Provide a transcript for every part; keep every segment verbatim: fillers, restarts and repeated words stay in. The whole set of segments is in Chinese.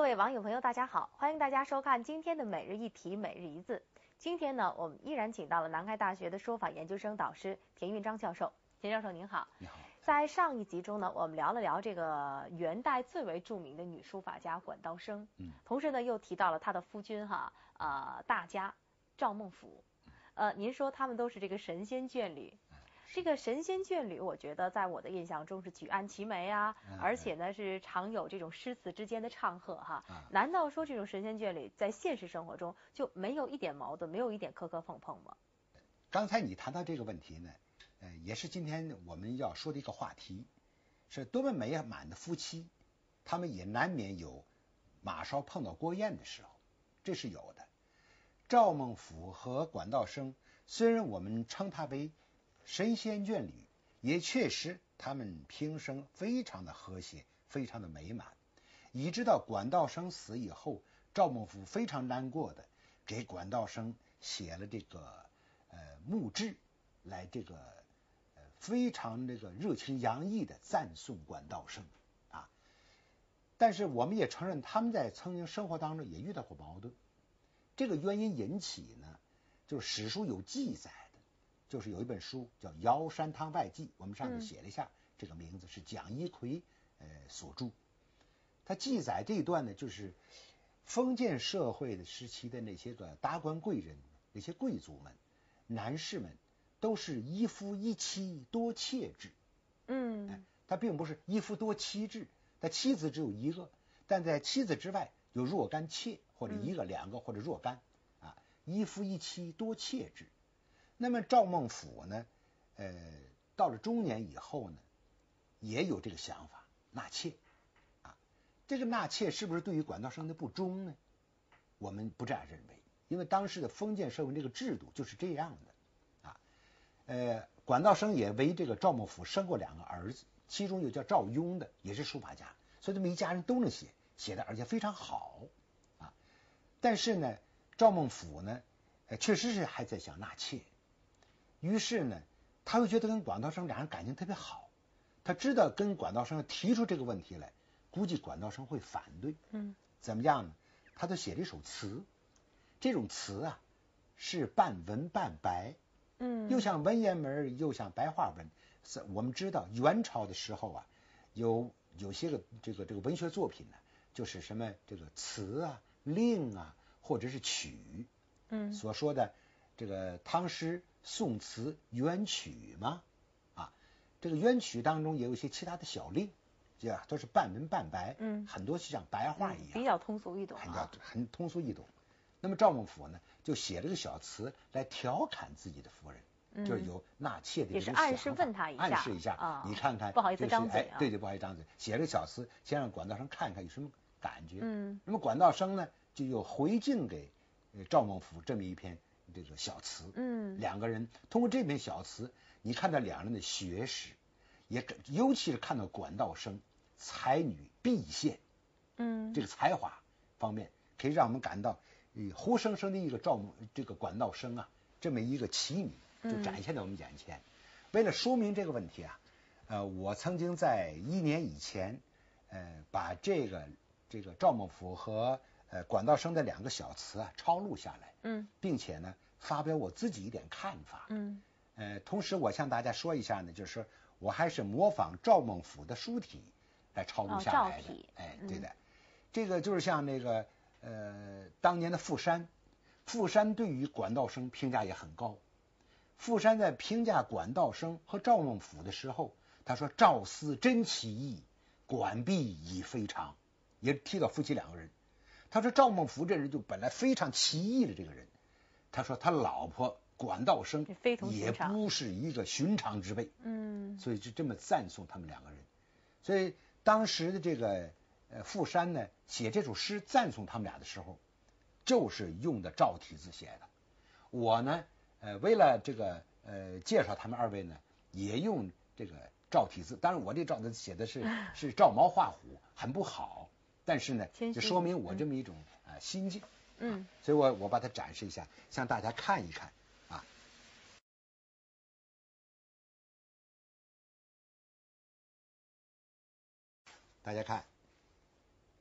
位网友朋友，大家好，欢迎大家收看今天的每日一题每日一字。今天呢，我们依然请到了南开大学的说法研究生导师田运章教授。田教授您好。 你好。 在上一集中呢，我们聊了聊这个元代最为著名的女书法家管道升，嗯，同时呢又提到了他的夫君哈，呃，大家赵孟頫，呃，您说他们都是这个神仙眷侣。这个神仙眷侣，我觉得在我的印象中是举案齐眉啊，嗯、而且呢是常有这种诗词之间的唱和哈。嗯、难道说这种神仙眷侣在现实生活中就没有一点矛盾，没有一点磕磕碰碰吗？ 刚才你谈到这个问题呢，呃，也是今天我们要说的一个话题，是多么美满的夫妻，他们也难免有马烧碰到锅焰的时候，这是有的。赵孟頫和管道升，虽然我们称他为神仙眷侣，也确实他们平生非常的和谐，非常的美满，以直到管道升死以后，赵孟頫非常难过的给管道升写了这个呃墓志，来这个呃非常这个热情洋溢的赞颂管道升啊。但是我们也承认他们在曾经生活当中也遇到过矛盾，这个原因引起呢，就是史书有记载。就是有一本书叫《尧山堂外记》，我们上次写了一下，这个名字是蒋一奎呃所著。他记载这一段呢，就是封建社会的时期的那些个达官贵人，那些贵族们、男士们，都是一夫一妻多妾制。嗯，哎，他并不是一夫多妻制，他妻子只有一个，但在妻子之外有若干妾，或者一个、两个或者若干啊，一夫一妻多妾制。那么赵孟頫呢，呃，到了中年以后呢，也有这个想法，纳妾啊。这个纳妾是不是对于管道升的不忠呢？我们不这样认为，因为当时的封建社会这个制度就是这样的啊。呃，管道升也为这个赵孟頫生过两个儿子，其中有叫赵雍的，也是书法家，所以他们一家人都能写，写的而且非常好啊。但是呢，赵孟頫呢，呃，确实是还在想纳妾。于是呢，他又觉得跟管道升俩人感情特别好，他知道跟管道升提出这个问题来，估计管道升会反对。嗯，怎么样呢？他就写了一首词，这种词啊是半文半白，嗯，又像文言文又像白话文。我们知道元朝的时候啊，有有些个这个这个文学作品呢，就是什么这个词啊、令啊，或者是曲，嗯，所说的这个唐诗。宋词元曲嘛，啊，这个元曲当中也有一些其他的小令，这都是半文半白，嗯，很多就像白话一样，嗯、 比较通俗易懂、啊， 很较很通俗易懂。那么赵孟頫呢，就写了个小词来调侃自己的夫人，嗯、就是有纳妾的这种想法， 也是暗示问他一下， 暗示一下，啊、你看看， 不好意思张嘴、啊哎，对对，不好意思张嘴，写了个小词，先让管道升看看有什么感觉。嗯，那么管道升呢，就又回敬给赵孟頫这么一篇。这个小词，嗯，两个人通过这篇小词，你看到两人的学识，也尤其是看到管道升才女毕现，嗯，这个才华方面，可以让我们感到，呃，活生生的一个赵这个管道升啊，这么一个奇女就展现在我们眼前。嗯、为了说明这个问题啊，呃，我曾经在一年以前，呃，把这个这个赵孟頫和呃管道升的两个小词啊抄录下来。嗯，并且呢，发表我自己一点看法。嗯，呃，同时我向大家说一下呢，就是我还是模仿赵孟頫的书体来抄录下来的。哦、哎，对的，嗯、这个就是像那个呃，当年的傅山，傅山对于管道升评价也很高。傅山在评价管道升和赵孟頫的时候，他说：“赵思真奇异，管毕已非常。”也提到夫妻两个人。他说赵孟頫这人就本来非常奇异的这个人，他说他老婆管道升也不是一个寻常之辈，嗯，所以就这么赞颂他们两个人。所以当时的这个呃傅山呢写这首诗赞颂他们俩的时候，就是用的赵体字写的。我呢呃为了这个呃介绍他们二位呢，也用这个赵体字，当然我这赵字写的是是照猫画虎，很不好。但是呢，就说明我这么一种呃心境，嗯，啊、所以我我把它展示一下，向大家看一看啊。大家看，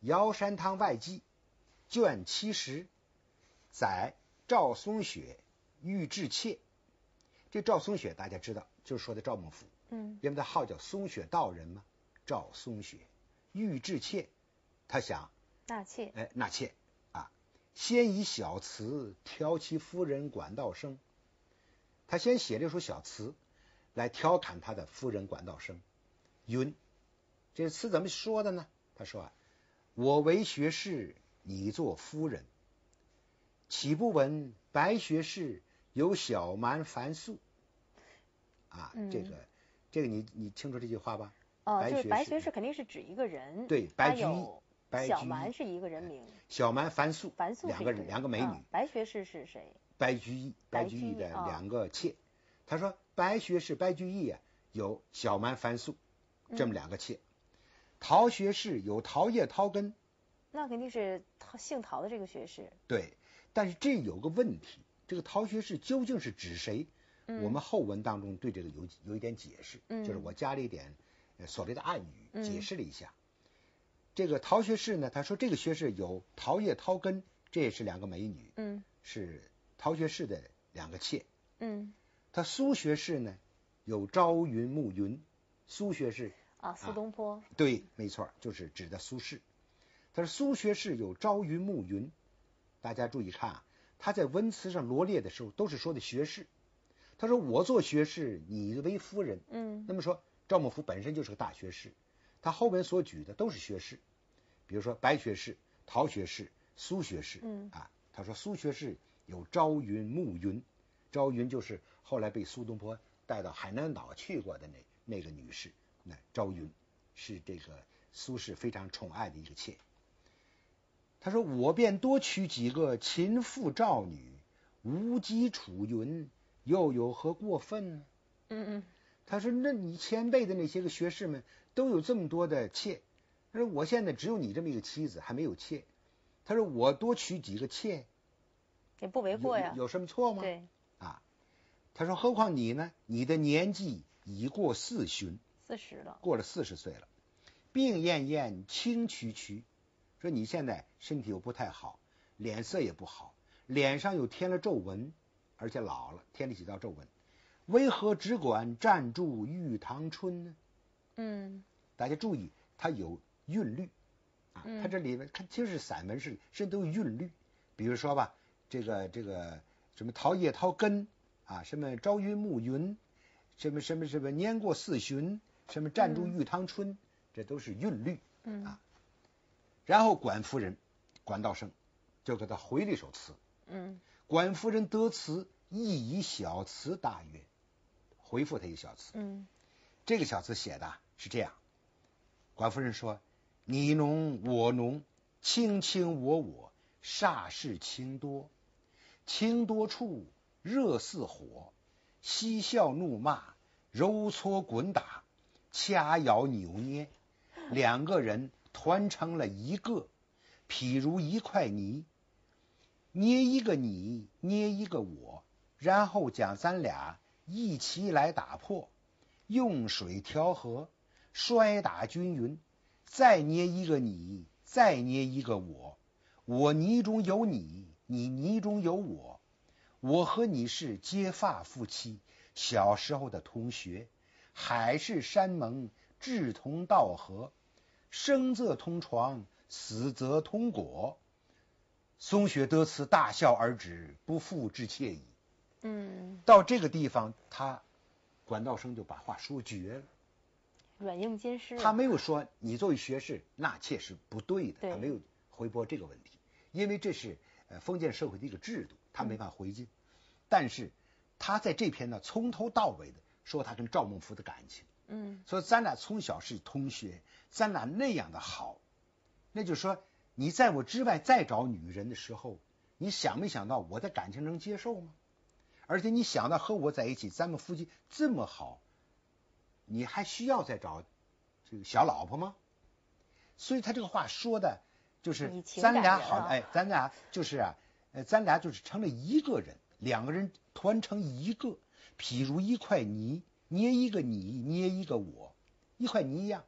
尧山堂外记卷七十载赵松雪欲治妾。这赵松雪大家知道，就是说的赵孟頫， 嗯， 因为他号叫松雪道人嘛，赵松雪欲治妾，他想纳妾， 哎，纳妾啊，先以小词调其夫人管道生。他先写这首小词来调侃他的夫人管道生。云，这词怎么说的呢？他说啊，我为学士，你做夫人，岂不闻白学士有小蛮繁素啊？ 嗯、 这个这个你你清楚这句话吧？ 哦， 白就是白学学士肯定是指一个人， 对，白居易，白小居易蛮是一个人名， 小蛮繁素， 繁素两个人两个美女、 嗯。白学士是谁？ 白居易，白居易的两个妾。 哦、 他说白学士白居易啊有小蛮繁素这么两个妾，嗯、陶学士有陶叶陶根， 那肯定是姓陶的这个学士。 对，但是这有个问题，这个陶学士究竟是指谁？嗯、我们后文当中对这个有有一点解释，嗯、就是我加了一点所谓的暗语解释了一下。嗯、这个陶学士呢，他说这个学士有陶叶陶根，这也是两个美女，嗯，是陶学士的两个妾。嗯，他苏学士呢有朝云暮云，苏学士啊，苏东坡、啊， 对，没错，就是指的苏轼。他说苏学士有朝云暮云，大家注意看啊，他在文词上罗列的时候都是说的学士。他说我做学士，你为夫人。嗯，那么说赵孟頫本身就是个大学士，他后面所举的都是学士，比如说白学士、陶学士、苏学士。嗯啊，他说苏学士有朝云暮云，朝云就是后来被苏东坡带到海南岛去过的那那个女士，那朝云是这个苏轼非常宠爱的一个妾。他说我便多娶几个秦妇赵女，无机楚云，又有何过分呢？嗯嗯，他说那你前辈的那些个学士们都有这么多的妾，他说我现在只有你这么一个妻子，还没有妾。他说我多娶几个妾也不为过呀， 有, 有什么错吗？ 对啊，他说何况你呢？你的年纪已过四旬， 四十了， 过了四十岁了，病恹恹，青曲曲。说你现在身体又不太好，脸色也不好，脸上又添了皱纹，而且老了，添了几道皱纹，为何只管暂住玉堂春呢？嗯，大家注意，它有韵律啊，嗯、它这里面看其实是散文是甚至都有韵律。比如说吧，这个这个什么陶叶陶根啊，什么朝云暮云，什么什么什么年过四旬，什么暂住玉堂春，嗯、这都是韵律。嗯啊。然后管夫人管道生就给他回了一首词。嗯，管夫人得词，亦以小词答曰，回复他一个小词。嗯，这个小词写的是这样：管夫人说，你侬我侬，卿卿我我，煞是情多，情多处热似火，嬉笑怒骂，揉搓滚打，掐咬扭捏，两个人团成了一个，譬如一块泥，捏一个你，捏一个我，然后将咱俩一起来打破，用水调和，摔打均匀，再捏一个你，再捏一个我，我泥中有你，你泥中有我，我和你是结发夫妻，小时候的同学，海誓山盟，志同道合，生则同床，死则同果。松雪得词，大笑而止，不复之妾矣。嗯，到这个地方，他管道生就把话说绝了， 软硬兼施。 他没有说你作为学士纳妾是不对的， 对， 他没有回驳这个问题，因为这是呃封建社会的一个制度，他没法回敬。嗯、但是他在这篇呢，从头到尾的说他跟赵孟頫的感情。嗯，说咱俩从小是同学，咱俩那样的好，那就是说你在我之外再找女人的时候，你想没想到我的感情能接受吗？而且你想到和我在一起，咱们夫妻这么好，你还需要再找这个小老婆吗？所以他这个话说的就是咱俩好，哎，咱俩就是啊，呃，咱俩就是成了一个人，两个人团成一个，譬如一块泥，捏一个你，捏一个我，一块泥一样，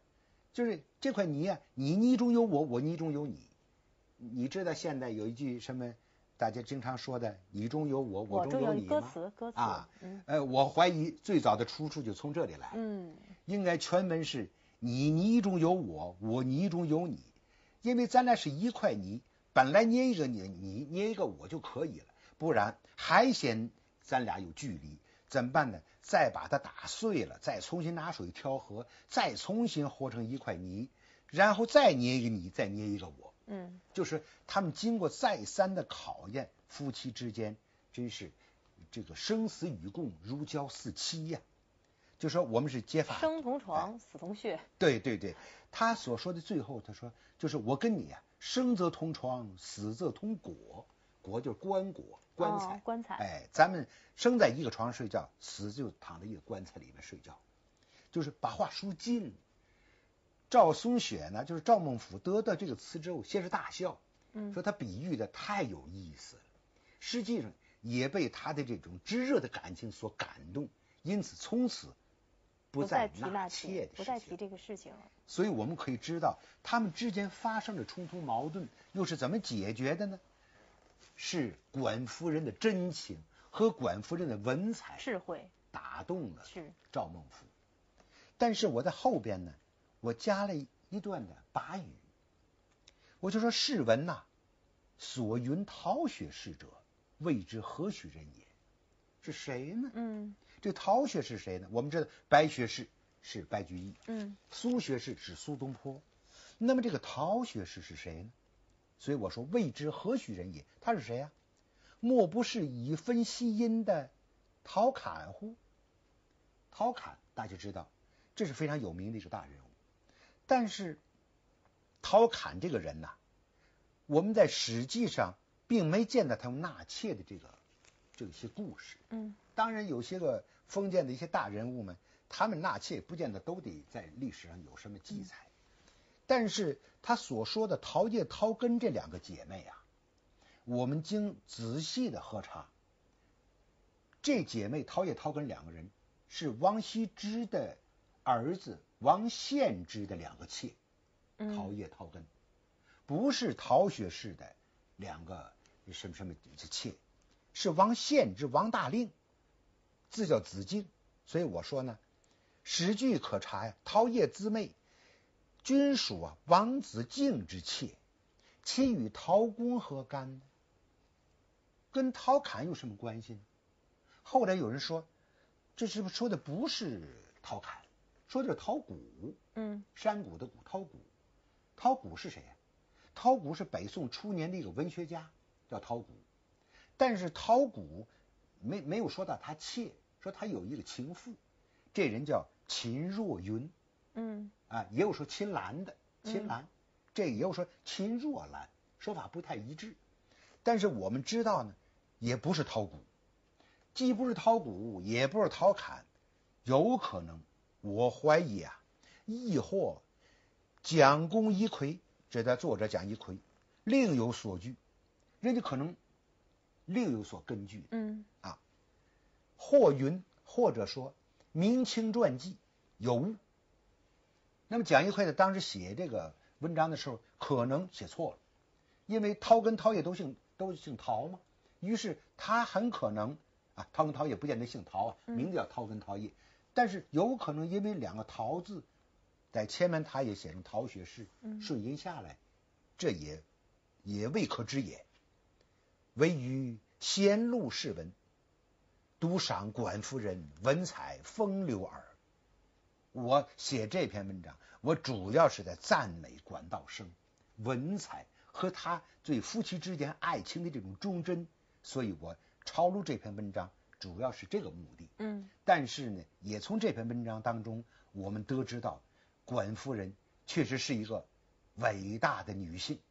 就是这块泥啊，你泥中有我，我泥中有你。你知道现在有一句什么大家经常说的“你中有我，我中有你”吗？ 歌词，歌词啊， 嗯， 呃，我怀疑最早的出处就从这里来。 嗯， 应该全文是“你泥中有我，我泥中有你”，因为咱俩是一块泥，本来捏一个你，你捏一个我就可以了，不然还嫌咱俩有距离，怎么办呢？再把它打碎了，再重新拿水调和，再重新和成一块泥，然后再捏一个你，再捏一个我。 嗯， 就是他们经过再三的考验，夫妻之间真是这个生死与共，如胶似漆呀、啊。就说我们是结发生同床， 哎、 死同穴。 对对对，他所说的最后他说就是我跟你啊，生则同床，死则同椁，椁就是棺椁棺材、 哦、棺材。 哎，咱们生在一个床上睡觉，死就躺在一个棺材里面睡觉，就是把话说尽。赵松雪呢，就是赵孟頫得到这个词之后，先是大笑， 嗯， 说他比喻的太有意思了，实际上也被他的这种炙热的感情所感动，因此从此不再提纳妾的不再提这个事情了。 所以我们可以知道，他们之间发生的冲突矛盾又是怎么解决的呢？是管夫人的真情和管夫人的文采智慧打动了是赵孟頫。但是我在后边呢，我加了一段的跋语，我就说试闻呐、啊，所云逃学士者，谓之何许人也？是谁呢？ 嗯， 这逃学士是谁呢？我们知道白学士是白居易， 嗯， 苏学士是苏东坡，那么这个逃学士是谁呢？所以我说谓之何许人也？他是谁呀、啊？莫不是以分析因的陶侃乎？陶侃大家知道，这是非常有名的一个大人物。但是陶侃这个人呐、啊，我们在史记上并没见到他们纳妾的这个这些故事。 嗯， 当然有些个封建的一些大人物们，他们纳妾不见得都得在历史上有什么记载。嗯、但是他所说的陶叶、陶根这两个姐妹啊，我们经仔细的核查，这姐妹陶叶、陶根两个人是王羲之的儿子王献之的两个妾，陶叶、陶根，不是陶学士的两个什么什么妾，是王献之、王大令，字叫子敬。所以我说呢，史据可查呀，陶叶姊妹均属啊王子敬之妾，其与陶公何干呢？跟陶侃有什么关系呢？后来有人说，这是不是说的不是陶侃，说的是陶谷， 嗯， 山谷的谷，陶谷。陶谷是谁呀、啊？陶谷是北宋初年的一个文学家，叫陶谷。但是陶谷没没有说到他妾，说他有一个情妇，这人叫秦若云。 嗯， 啊，也有说秦兰的，秦兰，嗯、这也有说秦若兰，说法不太一致。但是我们知道呢，也不是陶谷，既不是陶谷，也不是陶侃，有可能，我怀疑啊，亦或蒋公一珪，这在作者讲一珪，另有所据，人家可能另有所根据。 嗯啊，或云，或者说明清传记有误。那么蒋一珪在当时写这个文章的时候，可能写错了，因为陶跟陶叶都姓都姓陶嘛，于是他很可能啊，陶跟陶叶不见得姓陶啊，名字叫陶跟陶叶，嗯、但是有可能因为两个陶字在前面他也写成陶学士， 嗯、 顺音下来，这也也未可知也。唯于先录释文，独赏管夫人文采风流耳。我写这篇文章，我主要是在赞美管道生文采和他对夫妻之间爱情的这种忠贞，所以我抄录这篇文章主要是这个目的。 嗯， 但是呢，也从这篇文章当中，我们得知到管夫人确实是一个伟大的女性。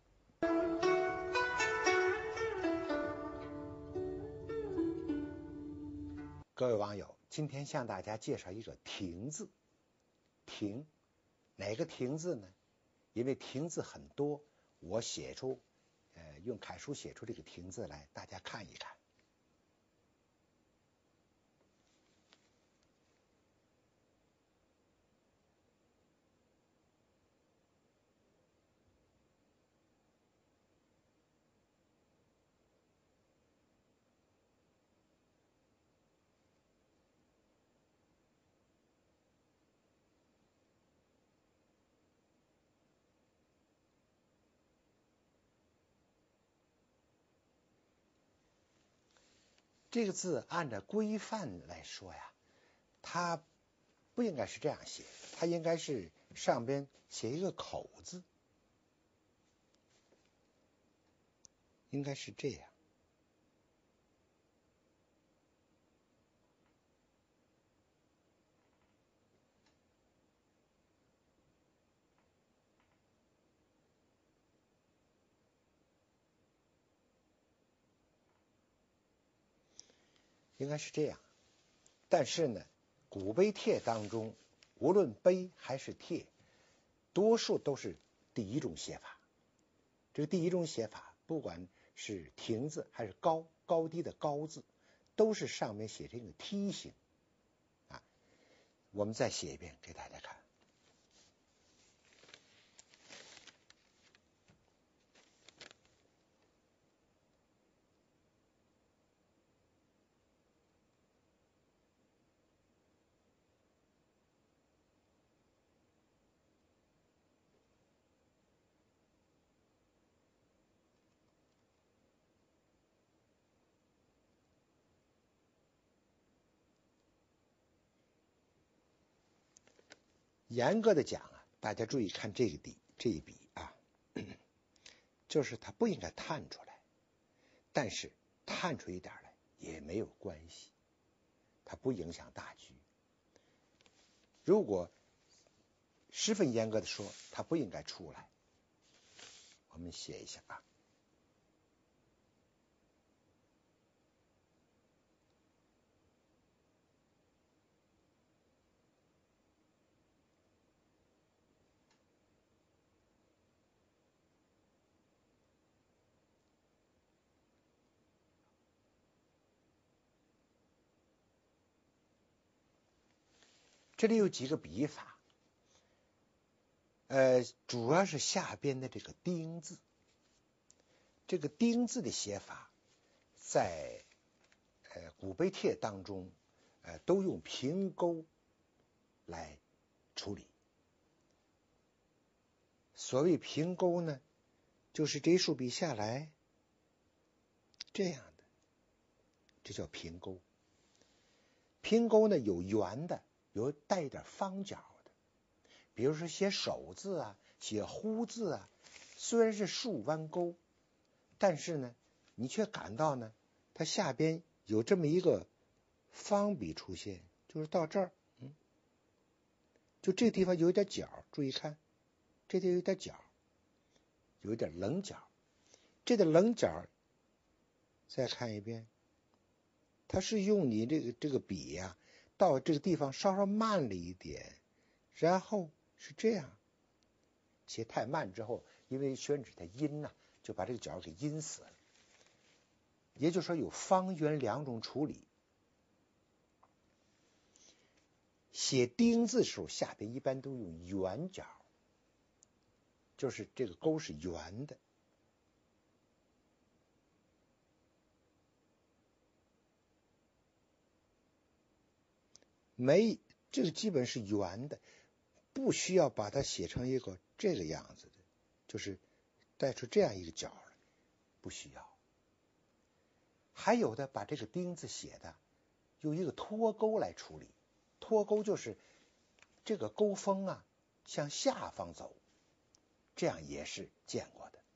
各位网友，今天向大家介绍一个亭字。亭，哪个亭字呢？因为亭字很多，我写出，呃，用楷书写出这个亭字来，大家看一看。 这个字按照规范来说呀，它不应该是这样写，它应该是上边写一个口字，应该是这样。应该是这样，但是呢，古碑帖当中，无论碑还是帖，多数都是第一种写法。这个第一种写法，不管是亭字还是高高低的高字，都是上面写这个梯形啊。我们再写一遍给大家看。严格的讲啊，大家注意看这个笔，这一笔啊，就是它不应该探出来，但是探出一点来也没有关系，它不影响大局。如果十分严格的说，它不应该出来。我们写一下啊。这里有几个笔法，呃，主要是下边的这个丁字，这个丁字的写法，在呃古碑帖当中，呃都用平钩来处理。所谓平钩呢，就是这一竖笔下来这样的，这叫平钩。平钩呢有圆的，有带一点方角的，比如说写手字啊，写呼字啊，虽然是竖弯钩，但是呢，你却感到呢，它下边有这么一个方笔出现，就是到这儿，嗯，就这个地方有一点角，注意看，这地方有点角，有一点棱角，这个棱角，再看一遍，它是用你这个这个笔呀、啊，到这个地方稍稍慢了一点，然后是这样，写太慢之后，因为宣纸它阴呐、啊，就把这个角给阴死了。也就是说有方圆两种处理。写丁字的时候，下边一般都用圆角，就是这个钩是圆的。没，这个基本是圆的，不需要把它写成一个这个样子的，就是带出这样一个角来，不需要。还有的把这个丁字写的用一个托钩来处理，托钩就是这个钩锋啊向下方走，这样也是见过的。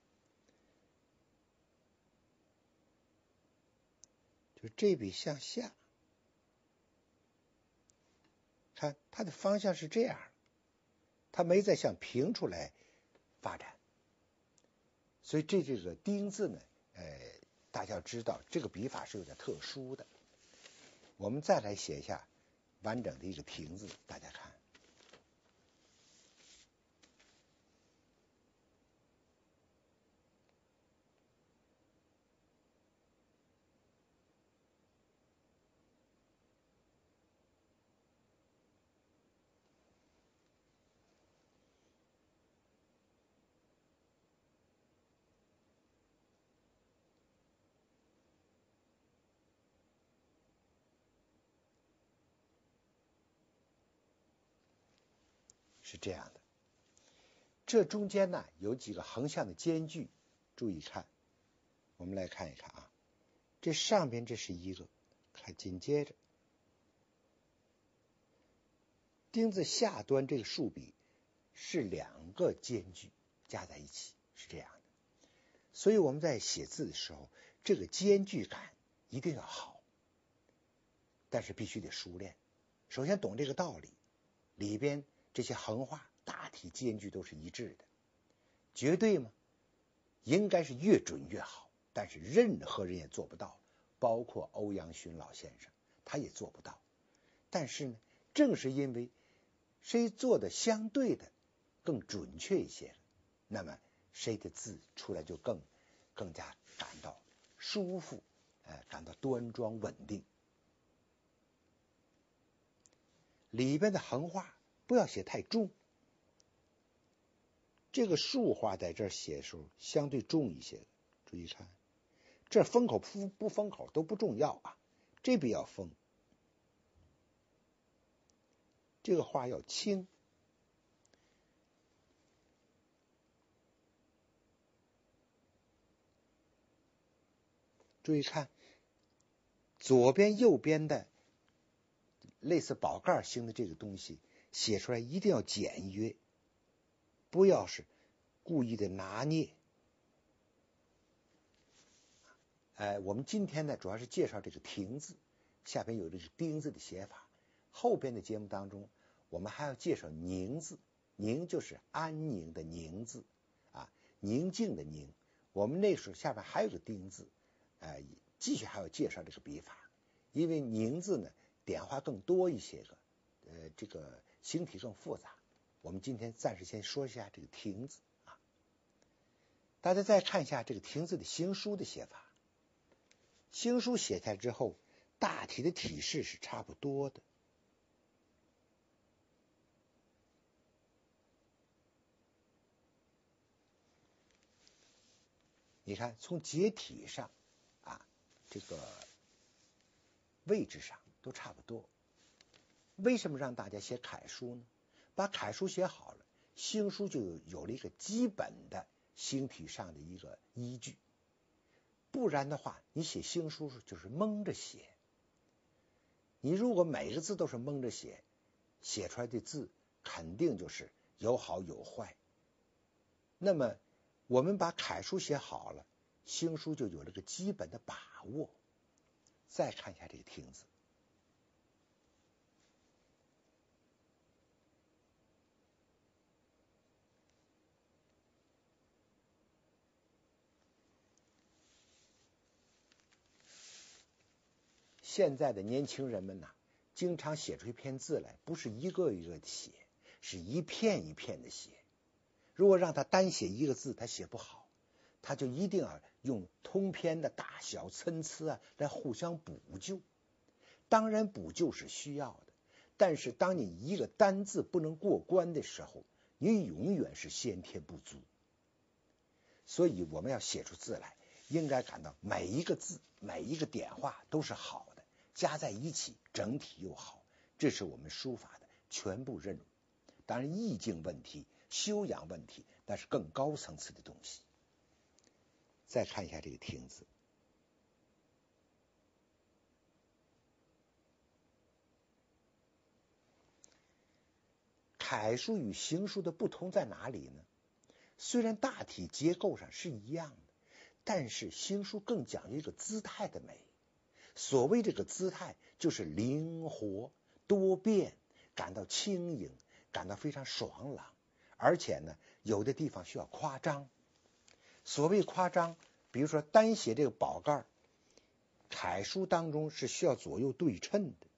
就这笔向下，看它的方向是这样，它没再向平出来发展，所以这这个丁字呢，呃，大家要知道这个笔法是有点特殊的。我们再来写一下完整的一个亭字，大家看。是这样的，这中间呢有几个横向的间距，注意看，我们来看一看啊， 这上边这是一个，看紧接着钉子下端这个竖笔是两个间距加在一起，是这样的。所以我们在写字的时候，这个间距感一定要好，但是必须得熟练。首先懂这个道理，里边这些横画大体间距都是一致的，绝对吗？应该是越准越好，但是任何人也做不到，包括欧阳询老先生他也做不到。但是呢，正是因为谁做的相对的更准确一些，那么谁的字出来就更更加感到舒服，呃，感到端庄稳定。里边的横画不要写太重，这个竖画在这儿写的时候相对重一些，注意看，这封口不不封口都不重要啊，这笔要封，这个画要轻。注意看，左边右边的类似宝盖形的这个东西写出来一定要简约，不要是故意的拿捏。呃，我们今天呢主要是介绍这个亭字，下边有这个丁字的写法。后边的节目当中，我们还要介绍宁字，宁就是安宁的宁字啊，宁静的宁。我们那时候下边还有个丁字，呃，继续还要介绍这个笔法，因为宁字呢点画更多一些个，呃，这个形体更复杂。我们今天暂时先说一下这个亭字啊。大家再看一下这个亭字的行书的写法。行书写下来之后，大体的体式是差不多的。你看，从结体上啊，这个位置上都差不多。为什么让大家写楷书呢？把楷书写好了，行书就有有了一个基本的形体上的一个依据。不然的话，你写行书就是蒙着写。你如果每个字都是蒙着写，写出来的字肯定就是有好有坏。那么我们把楷书写好了，行书就有了个基本的把握。再看一下这个亭字，现在的年轻人们呐、啊，经常写出一篇字来，不是一个一个的写，是一片一片的写。如果让他单写一个字，他写不好，他就一定要用通篇的大小参差啊来互相补救。当然补救是需要的，但是当你一个单字不能过关的时候，你永远是先天不足。所以我们要写出字来，应该感到每一个字每一个点画都是好的，加在一起整体又好，这是我们书法的全部任务。当然意境问题修养问题那是更高层次的东西。再看一下这个亭字，楷书与行书的不同在哪里呢？虽然大体结构上是一样的，但是行书更讲究一个姿态的美。所谓这个姿态就是灵活多变，感到轻盈，感到非常爽朗，而且呢有的地方需要夸张。所谓夸张，比如说单写这个宝盖，楷书当中是需要左右对称的。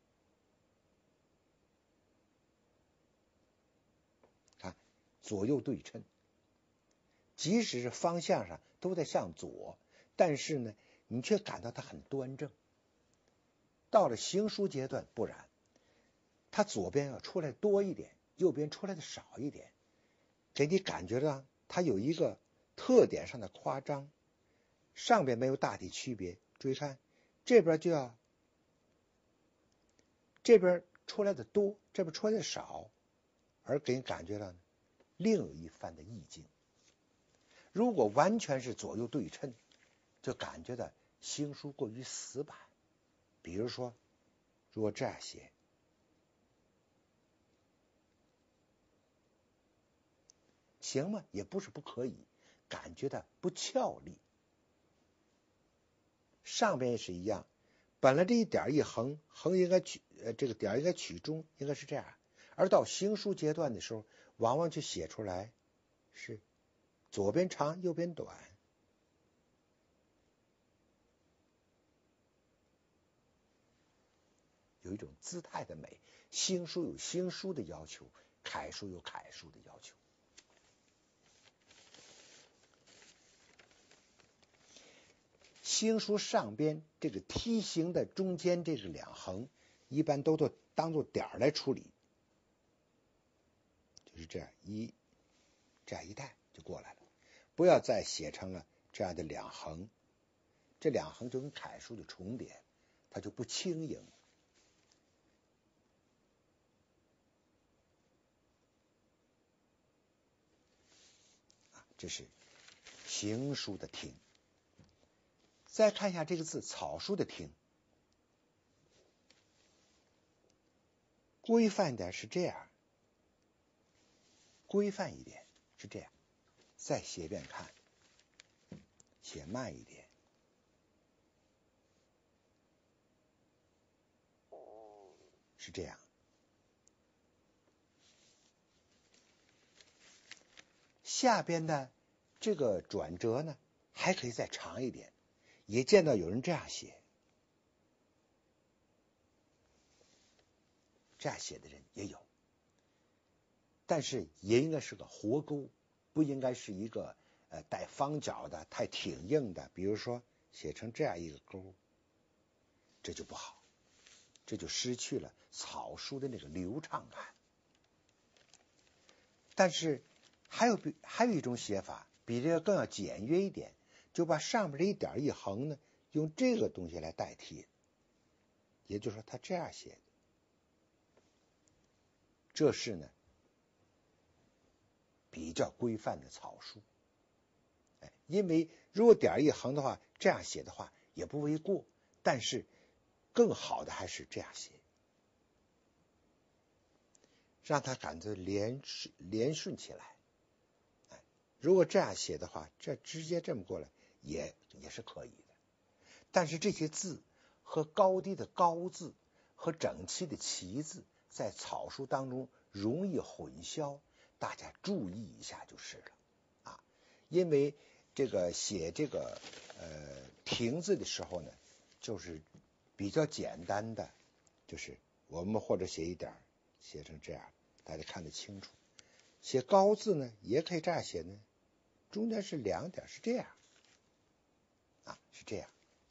看，左右对称，即使是方向上都在向左，但是呢你却感到它很端正。到了行书阶段不然，它左边要出来多一点，右边出来的少一点，给你感觉到它有一个特点上的夸张。上边没有大体区别，注意看，这边就要这边出来的多，这边出来的少，而给你感觉到另有一番的意境。如果完全是左右对称，就感觉到行书过于死板。比如说，如果这样写，行吗？也不是不可以，感觉到不俏丽。上边也是一样，本来这一点一横，横应该取呃这个点应该取中，应该是这样，而到行书阶段的时候，往往就写出来是左边长右边短。有一种姿态的美，行书有行书的要求，楷书有楷书的要求。行书上边这个梯形的中间这个两横，一般都都当做点来处理，就是这样一这样一带就过来了，不要再写成了这样的两横，这两横就跟楷书的重叠，它就不轻盈。这是行书的听。再看一下这个字草书的听，规范点是这样，规范一点是这样。再写一遍看，写慢一点，是这样。下边的这个转折呢，还可以再长一点，也见到有人这样写，这样写的人也有，但是也应该是个活钩，不应该是一个呃带方角的太挺硬的，比如说写成这样一个钩，这就不好，这就失去了草书的那个流畅感。但是还有比还有一种写法比这个更要简约一点，就把上面这一点一横呢，用这个东西来代替，也就是说他这样写的，这是呢比较规范的草书。哎，因为如果点一横的话，这样写的话也不为过，但是更好的还是这样写，让它感觉连顺连顺起来。哎，如果这样写的话，这直接这么过来也也是可以的。但是这些字和高低的高字和整齐的齐字在草书当中容易混淆，大家注意一下就是了啊。因为这个写这个呃亭字的时候呢，就是比较简单的，就是我们或者写一点写成这样，大家看得清楚。写高字呢也可以这样写呢，中间是两点，是这样啊，是这样。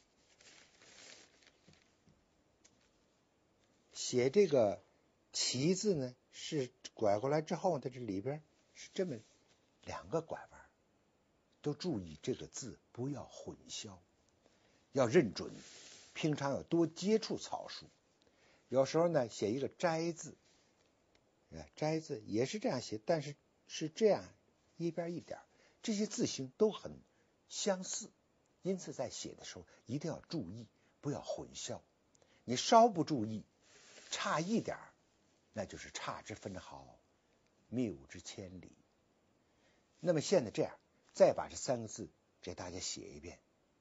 写这个齐字呢，是拐过来之后，它这里边是这么两个拐弯，都注意这个字不要混淆，要认准。平常要多接触草书，有时候呢写一个斋字，斋字也是这样写，但是是这样一边一点，这些字形都很相似，因此在写的时候一定要注意，不要混淆。你稍不注意，差一点，那就是差之分毫，谬之千里。那么现在这样，再把这三个字给大家写一遍，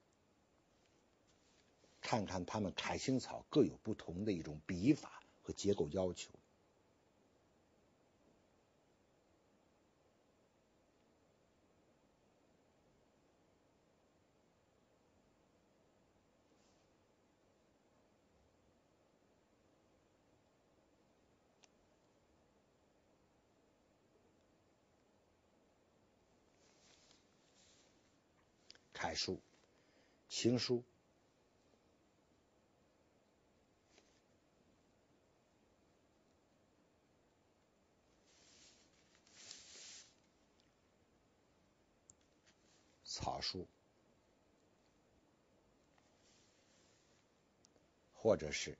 看看他们楷行草各有不同的一种笔法和结构要求。楷书、行书，草书，或者是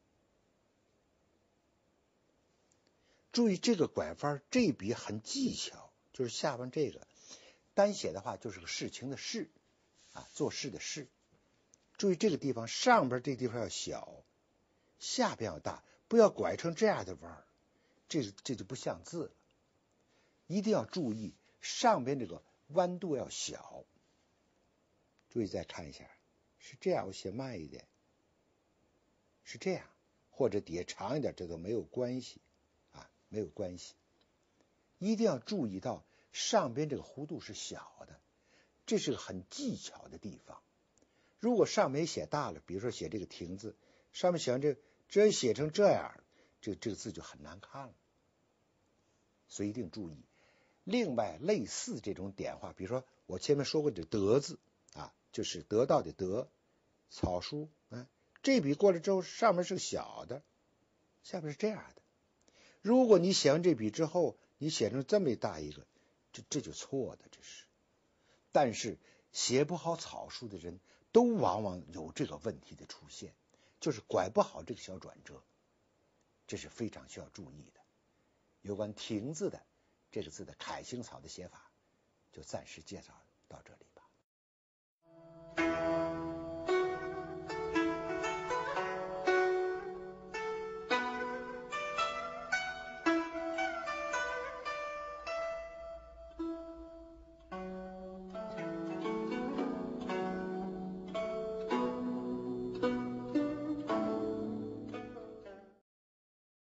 注意这个拐弯，这一笔很技巧，就是下边这个单写的话就是个事情的事啊，做事的事， 注意这个地方上边这地方要小，下边要大，不要拐成这样的弯儿，这这就不像字了。一定要注意上边这个弯度要小。注意再看一下，是这样，我写慢一点，是这样，或者底下长一点，这都没有关系啊，没有关系。一定要注意到上边这个弧度是小的，这是个很技巧的地方。如果上面写大了，比如说写这个亭字，上面写成这这写成这样，这这个字就很难看了，所以一定注意。另外类似这种点画，比如说我前面说过这得字啊，就是得到的得，草书，嗯，这笔过来之后上面是小的，下面是这样的。如果你写完这笔之后，你写成这么大一个，这这就错的，这是。但是写不好草书的人都往往有这个问题的出现，就是拐不好这个小转折，这是非常需要注意的。有关亭字的这个字的楷行草的写法，就暂时介绍到这里。